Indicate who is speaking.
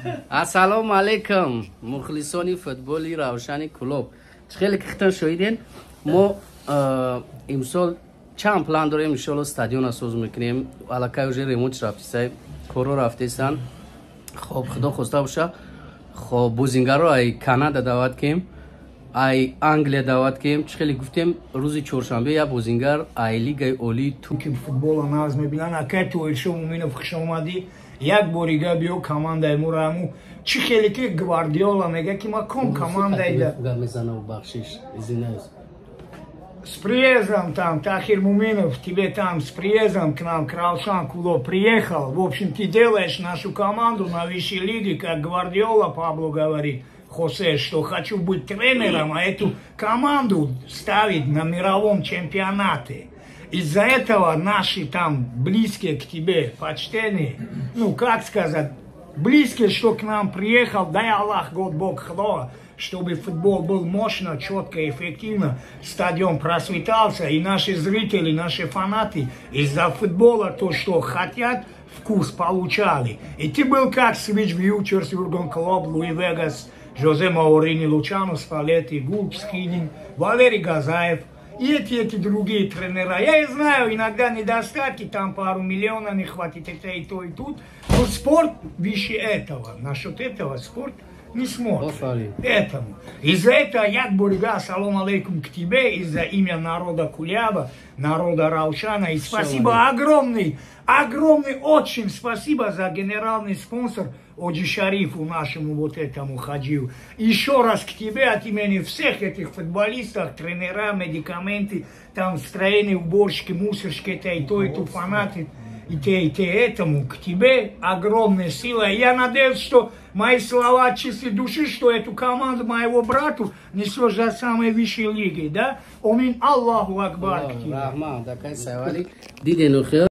Speaker 1: Ассалому алейкум, мухлисони футболи равшани клуб. Хеле кихтан шоидин. Мо имсол чанд план дорем иншалло стадион асоз мекунем. Алакай уже ремонт рафтисай, коро рафтисан. Хоб худо хоста боша. Хоб бузингаро ай Канада дават кем. ай Англия дават кем. Хеле гуфтем рӯзи чоршанбе я бузингар ай лигаи олии
Speaker 2: Туркия футбола наз мебинан. Акай то шо муминов хушомади. Як борига биё командаи мураму чи хеле ки Гвардиола мега ки ма ком командаи да с приездом там Тахир Муминов тебе там с приездом к нам Кралшан Кулов приехал. В общем, ты делаешь нашу команду на высшей лиге, как Гвардиола Пабло говорит, Хосе, что хочу быть тренером, а эту команду ставить на мировом чемпионате. Из-за этого наши там близкие к тебе, почтенные, ну как сказать, близкие, что к нам приехал, дай Аллах, Год Бог, хло, чтобы футбол был мощно, четко, эффективно, стадион просветался, и наши зрители, наши фанаты из-за футбола то, что хотят, вкус получали. И ты был как Switch Futures, Юрген Клуб, Луи Вегас, Жозе Маурини, Лучано Спалетти, Гулб Скинин, Валерий Газаев. И эти другие тренера. Я и знаю, иногда недостатки, там пару миллионов не хватит, это и то, и тут. Но спорт выше этого. Насчет этого спорт не смотрит. Этому. Из-за этого я, Бурга, салам алейкум к тебе, из-за имя народа Кулеба, народа Раушана. И спасибо огромный, очень спасибо за генеральный спонсор Оджи Шарифу, нашему вот этому хаджию. Еще раз к тебе от имени всех этих футболистов, тренера, медикаменты, там строения, уборщики, мусорщики, это и то, и то, фанаты, и те, этому, к тебе огромная сила. Я надеюсь, что мои слова от чистой души, что эту команду моего брату несешь за самой высшей лиги, да? Амин, Аллаху Акбар.